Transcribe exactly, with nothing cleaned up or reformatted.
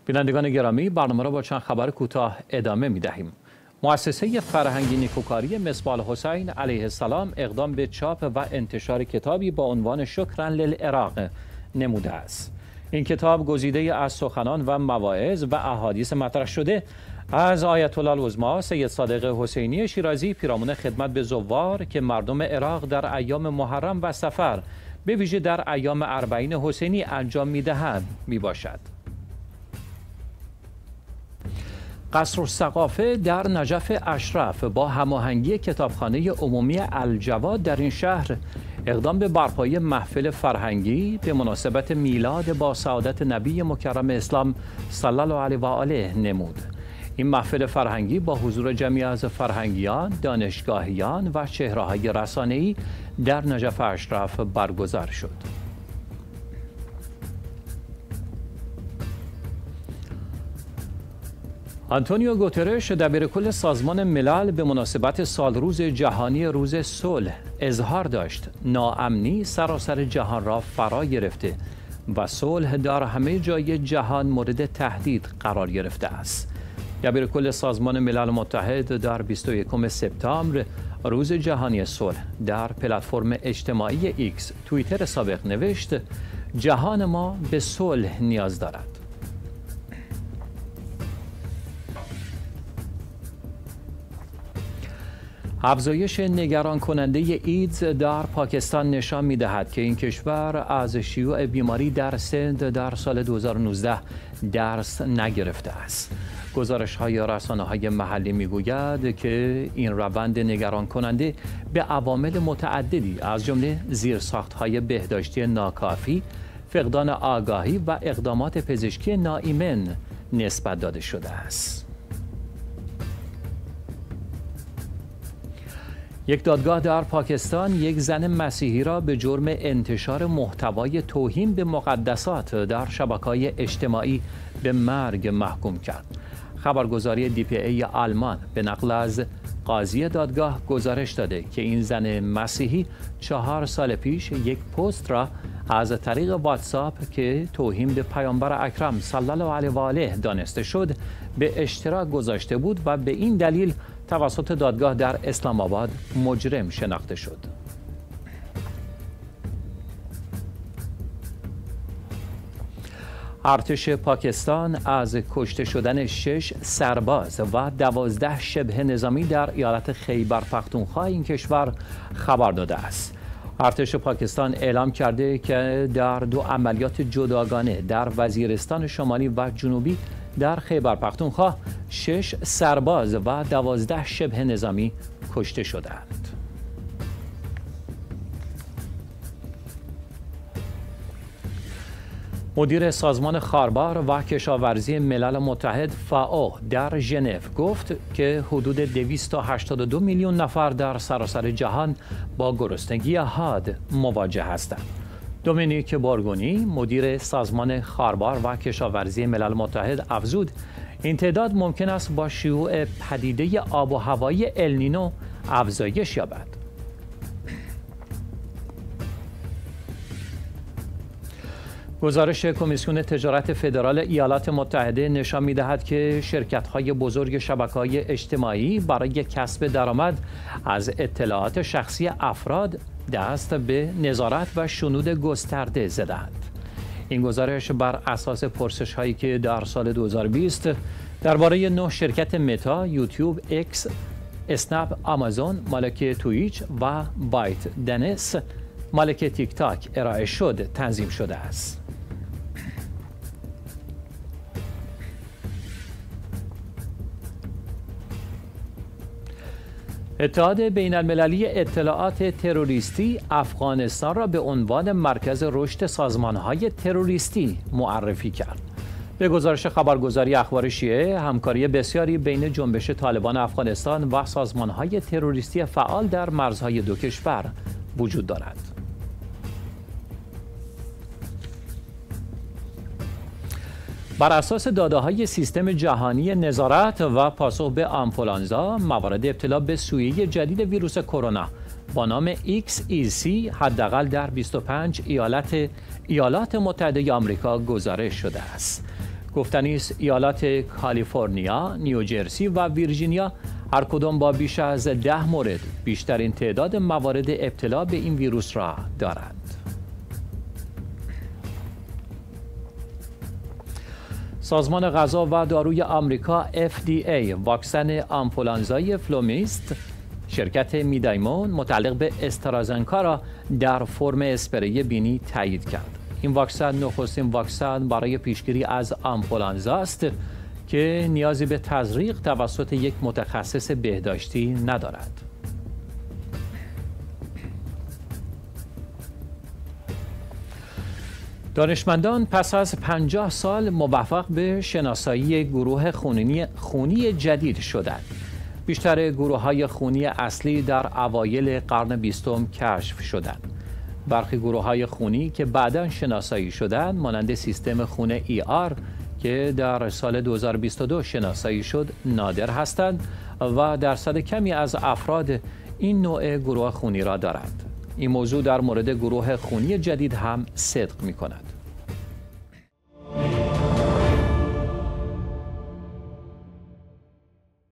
بینندگان گرامی، برنامه را با چند خبر کوتاه ادامه می دهیم. مؤسسه فرهنگی نیکوکاری مصباح الحسین علیه السلام اقدام به چاپ و انتشار کتابی با عنوان شکرا للعراق نموده است. این کتاب گزیده از سخنان و مواعظ و احادیث مطرح شده از آیت الله العظما سید صادق حسینی شیرازی پیرامون خدمت به زوار که مردم عراق در ایام محرم و صفر به ویژه در ایام اربعین حسینی انجام می‌دهند میباشد. قصر الثقافه در نجف اشرف با هماهنگی کتابخانه عمومی الجواد در این شهر اقدام به برپایی محفل فرهنگی به مناسبت میلاد با سعادت نبی مکرم اسلام صلی الله علیه و آله نمود. این محفل فرهنگی با حضور جمعی از فرهنگیان، دانشگاهیان و چهره‌های رسانه‌ای در نجف اشرف برگزار شد. آنتونیو گوترش دبیرکل سازمان ملل به مناسبت سالروز جهانی روز صلح اظهار داشت ناامنی سراسر جهان را فرا گرفته و صلح در همه جای جهان مورد تهدید قرار گرفته است. دبیرکل سازمان ملل متحد در بیست و یکم سپتامبر روز جهانی صلح در پلتفرم اجتماعی ایکس توییتر سابق نوشت جهان ما به صلح نیاز دارد. افزایش نگران کننده ایدز در پاکستان نشان می دهد که این کشور از شیوع بیماری در سند در سال دو هزار و نوزده درس نگرفته است. گزارش های رسانه های محلی می گوید که این روند نگران کننده به عوامل متعددی از جمله زیرساخت های بهداشتی ناکافی، فقدان آگاهی و اقدامات پزشکی ناایمن نسبت داده شده است. یک دادگاه در پاکستان یک زن مسیحی را به جرم انتشار محتوای توهین به مقدسات در شبکه‌های اجتماعی به مرگ محکوم کرد. خبرگزاری دی پی ای آلمان به نقل از قاضی دادگاه گزارش داده که این زن مسیحی چهار سال پیش یک پست را از طریق واتساپ که توهین به پیامبر اکرم صلی الله علیه و آله دانسته شد به اشتراک گذاشته بود و به این دلیل توسط دادگاه در اسلام آباد مجرم شناخته شد. ارتش پاکستان از کشته شدن شش سرباز و دوازده شبه نظامی در ایالت خیبر پختونخوا این کشور خبر داده است. ارتش پاکستان اعلام کرده که در دو عملیات جداگانه در وزیرستان شمالی و جنوبی در خیبر پختونخوا شش سرباز و دوازده شبه نظامی کشته شدند. مدیر سازمان خاربار و کشاورزی ملل متحد فاو در ژنو گفت که حدود دویست و هشتاد و دو میلیون نفر در سراسر جهان با گرسنگی حاد مواجه هستند. دومینیک بارگونی مدیر سازمان خاربار و کشاورزی ملل متحد افزود این تعداد ممکن است با شیوع پدیده آب و هوایی النینو افزایش یابد. گزارش کمیسیون تجارت فدرال ایالات متحده نشان می‌دهد که شرکت‌های بزرگ شبکه‌های اجتماعی برای کسب درآمد از اطلاعات شخصی افراد دست به نظارت و شنود گسترده زدند. این گزارش بر اساس پرسش‌هایی که در سال دو هزار و بیست درباره نه شرکت متا، یوتیوب، اکس، اسنپ، آمازون، مالک تویچ و بایت دنس، مالک تیک تاک ارائه شد تنظیم شده است. اتحاد بین المللی اطلاعات تروریستی افغانستان را به عنوان مرکز رشد سازمان‌های تروریستی معرفی کرد. به گزارش خبرگزاری اخبار شیعه، همکاری بسیاری بین جنبش طالبان افغانستان و سازمان‌های تروریستی فعال در مرزهای دو کشور وجود دارد. بر اساس داده‌های سیستم جهانی نظارت و پاسخ به آنفولانزا، موارد ابتلا به سویه جدید ویروس کرونا با نام ایکس ای سی حداقل در بیست و پنج ایالت ایالات متحده آمریکا گزارش شده است. گفتنی است ایالات کالیفرنیا، نیوجرسی و ویرجینیا هر کدام با بیش از ده مورد بیشترین تعداد موارد ابتلا به این ویروس را دارند. سازمان غذا و داروی آمریکا اف دی ای واکسن آنفولانزای فلومیست شرکت میدایمون متعلق به استرازنکا را در فرم اسپری بینی تایید کرد. این واکسن نخستین واکسن برای پیشگیری از آنفولانزا است که نیازی به تزریق توسط یک متخصص بهداشتی ندارد. دانشمندان پس از پنجاه سال موفق به شناسایی گروه خونی, خونی جدید شدند. بیشتر گروه‌های خونی اصلی در اوایل قرن بیستم کشف شدند. برخی گروه‌های خونی که بعداً شناسایی شدند مانند سیستم خون ای آر که در سال دو هزار و بیست و دو شناسایی شد نادر هستند و درصد کمی از افراد این نوع گروه خونی را دارند. این موضوع در مورد گروه خونی جدید هم صدق می‌کند.